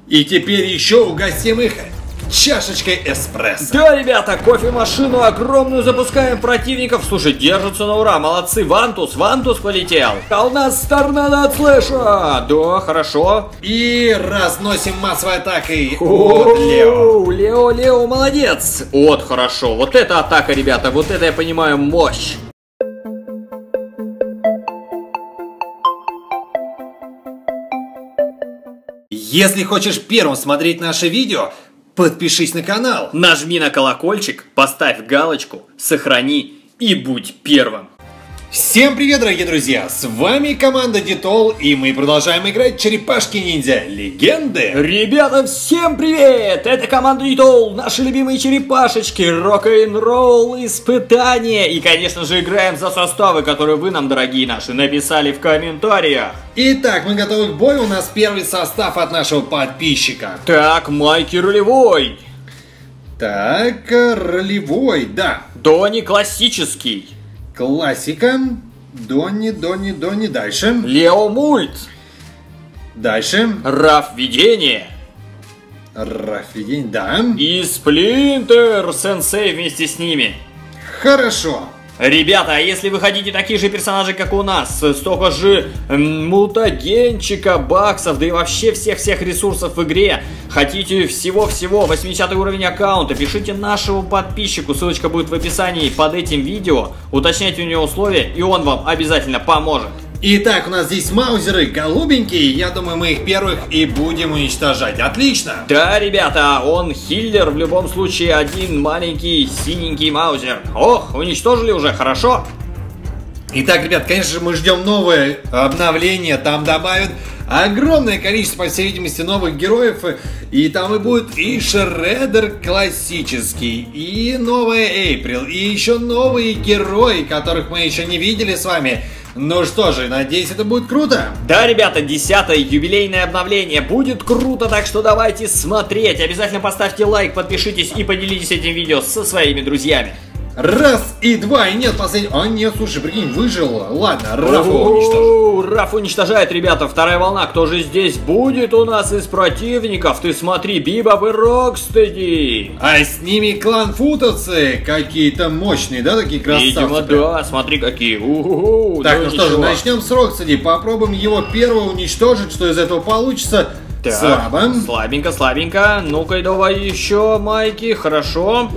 И теперь еще угостим их чашечкой эспрессо. Да, ребята, кофемашину огромную запускаем противников. Слушай, держатся на ура, молодцы. Вантус полетел. А у нас торнадо от слэша. Да, хорошо. И разносим массовой атакой от Лео. Лео, молодец. Вот, хорошо. Вот это атака, ребята, вот это я понимаю мощь. Если хочешь первым смотреть наши видео, подпишись на канал. Нажми на колокольчик, поставь галочку, сохрани и будь первым. Всем привет, дорогие друзья! С вами команда Детол, и мы продолжаем играть Черепашки-ниндзя Легенды. Ребята, всем привет! Это команда Детол, наши любимые черепашечки, рок-н-ролл, испытания. И, конечно же, играем за составы, которые вы нам, дорогие наши, написали в комментариях. Итак, мы готовы к бою. У нас первый состав от нашего подписчика. Так, Майки ролевой. Так, ролевой, да. Дони классический. Классика. Донни, дальше. Лео мульт. Дальше. Раф видение. Да. И Сплинтер сенсей вместе с ними. Хорошо. Ребята, а если вы хотите таких же персонажей, как у нас, столько же мутагенчика, баксов, да и вообще всех ресурсов в игре, хотите всего-всего 80 уровень аккаунта, пишите нашему подписчику, ссылочка будет в описании под этим видео, уточняйте у него условия, и он вам обязательно поможет. Итак, у нас здесь маузеры голубенькие, я думаю, мы их первых и будем уничтожать. Отлично! Да, ребята, он хиллер, в любом случае один маленький синенький маузер. Ох, уничтожили уже, хорошо. Итак, ребят, конечно же, мы ждем новое обновление, там добавят огромное количество, по всей видимости, новых героев. И там и будет и Шреддер классический, и новая Эйприл, и еще новые герои, которых мы еще не видели с вами. Ну что же, надеюсь, это будет круто. Да, ребята, 10-е юбилейное обновление будет круто, так что давайте смотреть. Обязательно поставьте лайк, подпишитесь и поделитесь этим видео со своими друзьями. Раз и два, и нет последнего. А нет, слушай, прикинь, выжил. Ладно, Рафа уничтожил. Раф уничтожает, ребята, вторая волна. Кто же здесь будет у нас из противников? Ты смотри, Бибоп и Рокстеди. А с ними кланфутовцы какие-то мощные, да, такие красавцы? Видимо, да, смотри какие. Так, ну что же, начнем с Рокстеди. Попробуем его первого уничтожить, что из этого получится. Так, слабо. Слабенько. Ну-ка, давай еще, Майки, хорошо.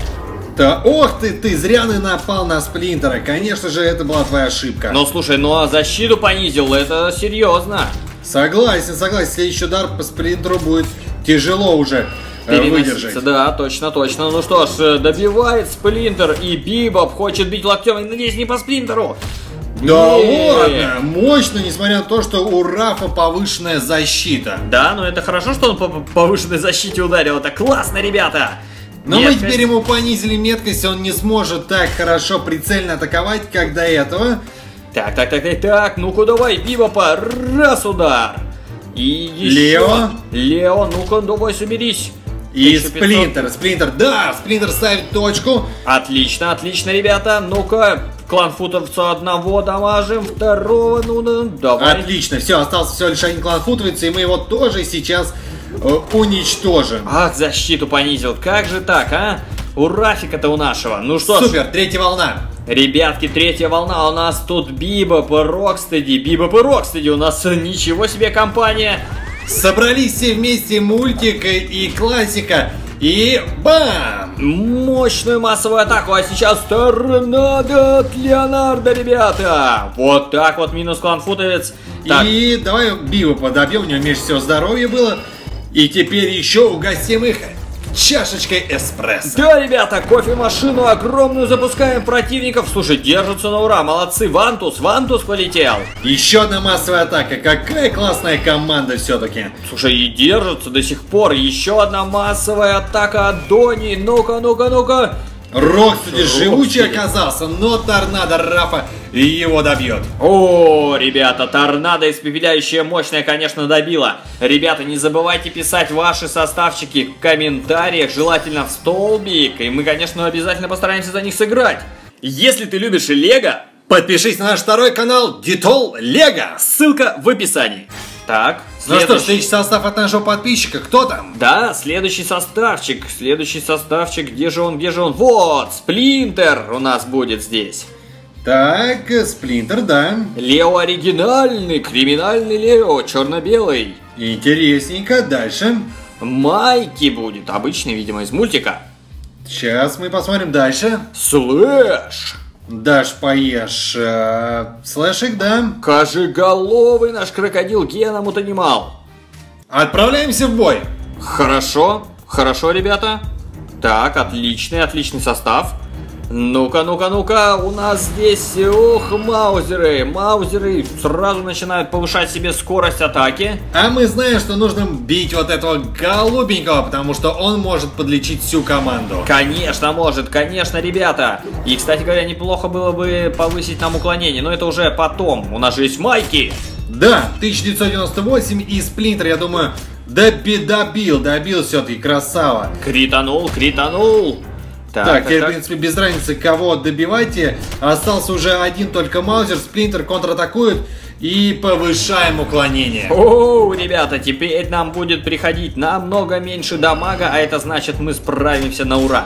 Да, ох ты зря напал на Сплинтера. Конечно же, это была твоя ошибка. Ну, слушай, ну а защиту понизил, это серьезно. Согласен. Следующий удар по Сплинтеру будет тяжело уже выдержать. Да, точно. Ну что ж, добивает Сплинтер, и Бибоп хочет бить локтем, и, надеюсь, не по Сплинтеру. Да ладно, мощно, несмотря на то, что у Рафа повышенная защита. Да, но это хорошо, что он по повышенной защите ударил, это классно, ребята. Но мы теперь ему понизили меткость, он не сможет так хорошо прицельно атаковать, как до этого. Так, ну-ка давай, Бибопа, раз удар. И еще. Лео, ну-ка давай соберись. И Сплинтер, да, Сплинтер ставит точку. Отлично, ребята, ну-ка. Кланфутовца одного дамажим, второго, ну давай. Отлично, все, остался всего лишь один кланфутовец, и мы его тоже сейчас уничтожим. Ах, защиту понизил, как же так, а? У Рафика-то у нашего, ну что ж. Супер, третья волна. Ребятки, третья волна, у нас тут Бибоп и Рокстеди, у нас ничего себе компания. Собрались все вместе, мультик и классика. И бам! Мощную массовую атаку, а сейчас торнадо от Леонардо, ребята! Вот так вот, минус кланфутовец. И давай Бибопа добьем, у него меньше всего здоровья было. И теперь еще угостим их чашечкой эспрессо. Да, ребята, кофемашину огромную запускаем противников. Слушай, держатся на ура, молодцы. Вантус полетел. Еще одна массовая атака. Какая классная команда все-таки. Слушай, и держатся до сих пор. Еще одна массовая атака от Дони. Ну-ка. Рокстеди живучий оказался, но торнадо Рафа его добьет. О, ребята, торнадо испепеляющая мощная, конечно, добила. Ребята, не забывайте писать ваши составчики в комментариях, желательно в столбик. И мы, конечно, обязательно постараемся за них сыграть. Если ты любишь Лего, подпишись на наш второй канал Детол Лего. Ссылка в описании. Так, Ну что ж, следующий состав от нашего подписчика, кто там? Да, следующий составчик, где же он? Вот, Сплинтер у нас будет здесь. Так, Сплинтер, да. Лео оригинальный, криминальный Лео, черно-белый. Интересненько, дальше. Майки будет, обычный, видимо, из мультика. Сейчас мы посмотрим дальше. Слэш. Дашь, поешь. Слэшик, да. Кожеголовый наш крокодил Гена Мутанимал. Отправляемся в бой. Хорошо, ребята. Так, отличный состав. Ну-ка, у нас здесь, маузеры сразу начинают повышать себе скорость атаки. А мы знаем, что нужно бить вот этого голубенького, потому что он может подлечить всю команду. Конечно, может, ребята. И, кстати говоря, неплохо было бы повысить нам уклонение, но это уже потом. У нас же есть майки. Да, 1998 и Сплинтер, я думаю, добил все-таки, красава. Кританул. Так, теперь, в принципе, без разницы, кого добивайте. Остался уже один только Маузер. Сплинтер контратакует и повышаем уклонение. О, ребята, теперь нам будет приходить намного меньше дамага, а это значит, мы справимся на ура.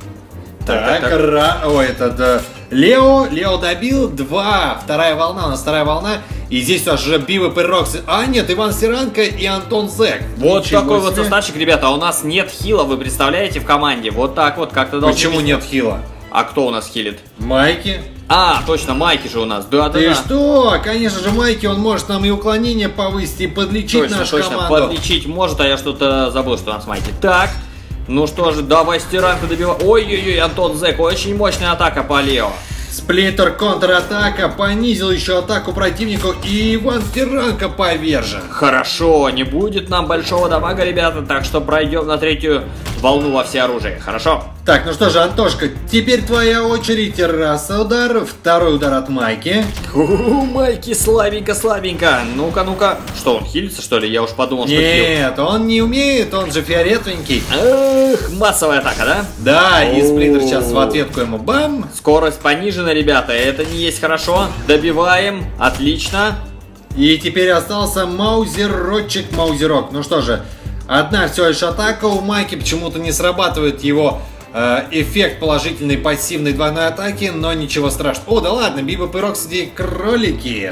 Лео добил 2. Вторая волна, у нас вторая волна. И здесь у нас уже Бивоп и Рокси. А нет, Иван Сиранко и Антон Зек. Вот ничего такой себе. Вот составчик, ребята. У нас нет хила, вы представляете, в команде. Вот так вот как-то должно. Почему нет хила? А кто у нас хилит? Майки. А, точно, Майки же у нас. Да. Ты что? Конечно же, Майки, он может нам и уклонение повысить, и подлечить нашу команду. Подлечить может, а я что-то забыл, что у нас Майки. Так. Ну что же, давай Сиранко добивай. Ой-ой-ой, Антон Зек, очень мощная атака по Лео. Сплинтер контратака, понизил еще атаку противнику, и Иван Сиранко повержен. Хорошо, не будет нам большого дамага, ребята, так что пройдем на третью волну во всеоружие, хорошо? Так, ну что же, Антошка, теперь твоя очередь. Раз удар, второй удар от Майки. Майки, слабенько. Ну-ка. Что, он хилится, что ли? Я уж подумал, что Нет, он не умеет, он же фиолетовенький. Эх, массовая атака, да? Да, и Сплинтер сейчас в ответку ему бам. Скорость понижена, ребята, это не есть хорошо. Добиваем, отлично. И теперь остался Маузерочек. Ну что же, одна всего лишь атака у Майки, почему-то не срабатывает его эффект положительной пассивной двойной атаки, но ничего страшного. О, да ладно, Бибоп и Рокстеди кролики.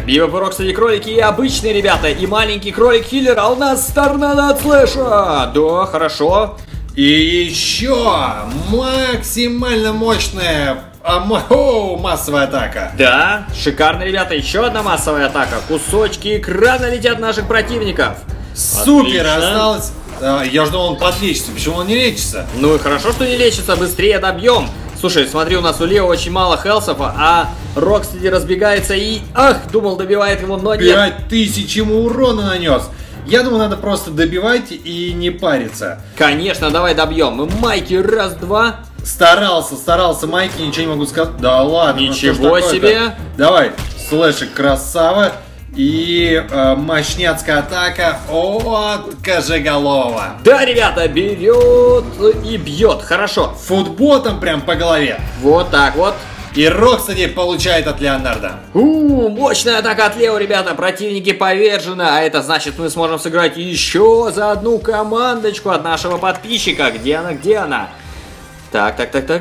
И обычные ребята, и маленький кролик-хиллер, а у нас торнадо от слэша. Да, хорошо. И еще максимально мощная массовая атака. Да, шикарно, ребята, еще одна массовая атака. Кусочки экрана летят наших противников. Супер, осталось... Я жду, он подлечится. Почему он не лечится? Ну и хорошо, что не лечится, быстрее добьем. Слушай, смотри, у нас у Лео очень мало хелсов, а Рокстеди разбегается и... думал, добивает его, но нет. 5000 ему урона нанес. Я думаю, надо просто добивать и не париться. Конечно, давай добьем. Майки, раз-два. Старался Майки, ничего не могу сказать. Да ладно. Ничего себе. Давай, слэшик, красава. И мощняцкая атака от Кожеголова. Да, ребята, берет и бьет. Хорошо. Футботом прям по голове. Вот так вот. И Рокстеди получает от Леонардо. Мощная атака от Лео, ребята. Противники повержены. А это значит, мы сможем сыграть еще за одну командочку от нашего подписчика. Где она? Так.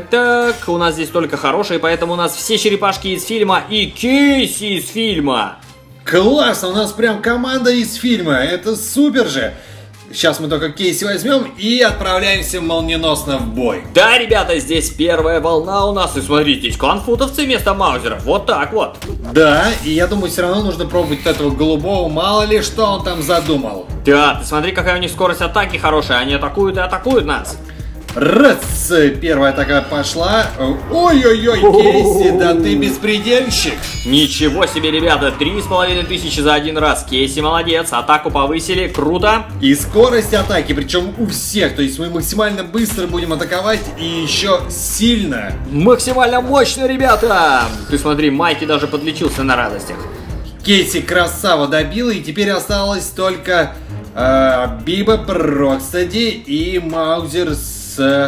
У нас здесь только хорошие, поэтому у нас все черепашки из фильма и Кейси из фильма. Классно, у нас прям команда из фильма. Это супер же. Сейчас мы только Кейси возьмем и отправляемся молниеносно в бой. Да, ребята, здесь первая волна у нас. И смотрите, здесь кланфутовцы вместо маузеров. Вот так вот. Да, и я думаю, все равно нужно пробовать этого голубого. Мало ли, что он там задумал. Да, ты смотри, какая у них скорость атаки хорошая. Они атакуют и атакуют нас. Раз, первая атака пошла. Ой-ой-ой, Кейси, да ты беспредельщик. Ничего себе, ребята, 3500 за один раз. Кейси молодец, атаку повысили, круто. И скорость атаки, причем у всех. То есть мы максимально быстро будем атаковать и еще сильно. Максимально мощно, ребята. Ты смотри, Майки даже подлечился на радостях. Кейси красава добила, и теперь осталось только Бибоп, Рокстеди и Маузер с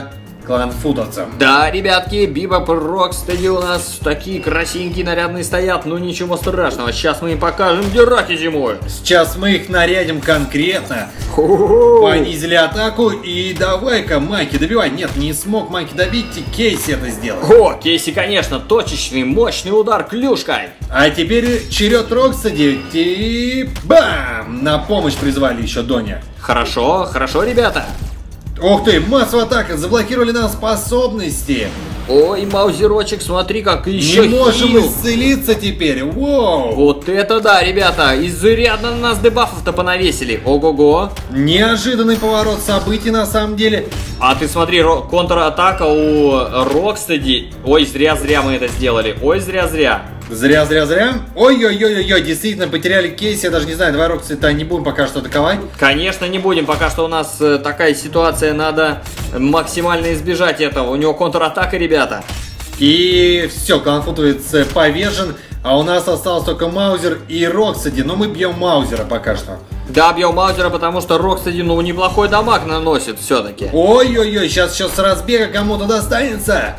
кланфутовцам. Да, ребятки, Бибоп и Рокстеди у нас такие красивенькие, нарядные стоят, ну ничего страшного, сейчас мы им покажем, где раки зимуют. Сейчас мы их нарядим конкретно. Понизили атаку и давай-ка Майки добивай. Нет, не смог Майки добить, Кейси это сделал. О, Кейси, конечно, точечный, мощный удар клюшкой. А теперь черед Рокстеди и бам! На помощь призвали еще Доня. Хорошо, хорошо, ребята. Ух ты, массовая атака, заблокировали нам способности. Ой, маузерочек, смотри, как еще Не можем хил. исцелиться теперь, воу. Вот это да, ребята, изрядно на нас дебафов-то понавесили. Ого-го. Неожиданный поворот событий на самом деле. А ты смотри, контратака у Рокстеди. Ой, зря-зря мы это сделали. Ой, зря-зря. Зря. Ой-ой-ой-ой, действительно потеряли Кейси, я даже не знаю, давай Рокстеди не будем пока что атаковать. Конечно, не будем, пока что у нас такая ситуация, надо максимально избежать этого. У него контратака, ребята. И все, кланфутовец повержен, а у нас осталось только Маузер и Рокстеди, но мы бьем Маузера пока что. Да, бьем Маузера, потому что Рокстеди, ну, неплохой дамаг наносит все-таки. Ой-ой-ой, сейчас с разбега кому-то достанется.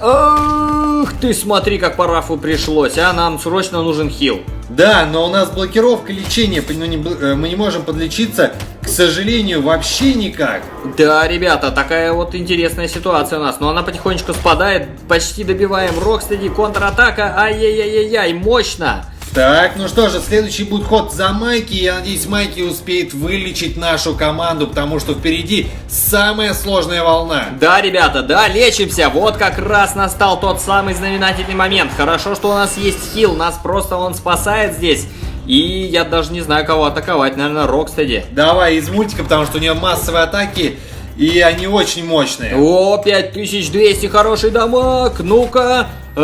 Ах ты, смотри, как по рафу пришлось, а нам срочно нужен хил. Да, но у нас блокировка лечения, мы не можем подлечиться, к сожалению, вообще никак. Да, ребята, такая вот интересная ситуация у нас, но она потихонечку спадает, почти добиваем Рокстеди, контратака, ай-яй-яй-яй, мощно. Так, ну что же, следующий будет ход за Майки. Я надеюсь, Майки успеет вылечить нашу команду, потому что впереди самая сложная волна. Да, ребята, да, лечимся. Вот как раз настал тот самый знаменательный момент. Хорошо, что у нас есть хил, нас просто он спасает здесь. И я даже не знаю, кого атаковать, наверное, Рокстеди. Давай из мультика, потому что у нее массовые атаки, и они очень мощные. О, 5200, хороший дамаг, ну-ка.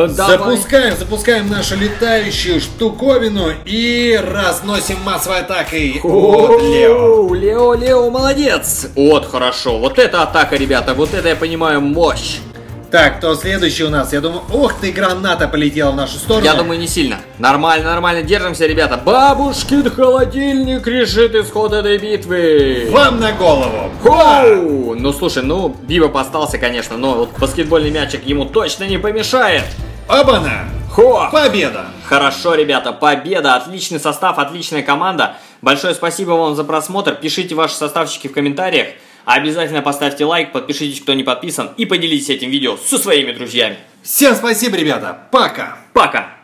Запускаем нашу летающую штуковину и разносим массовой атакой. Вот, Лео. Лео, молодец. Вот, хорошо. Вот это атака, ребята. Вот это, я понимаю, мощь. Так, кто следующий у нас? Я думаю, ох ты, граната полетела в нашу сторону. Я думаю, не сильно. Нормально, держимся, ребята. Бабушкин холодильник решит исход этой битвы. Вам на голову. Хоу! Ну, слушай, ну, Бибоп остался, конечно, но вот баскетбольный мячик ему точно не помешает. Оба-на! Хо! Победа! Хорошо, ребята, победа, отличный состав, отличная команда. Большое спасибо вам за просмотр. Пишите ваши составчики в комментариях. Обязательно поставьте лайк, подпишитесь, кто не подписан, и поделитесь этим видео со своими друзьями. Всем спасибо, ребята. Пока. Пока.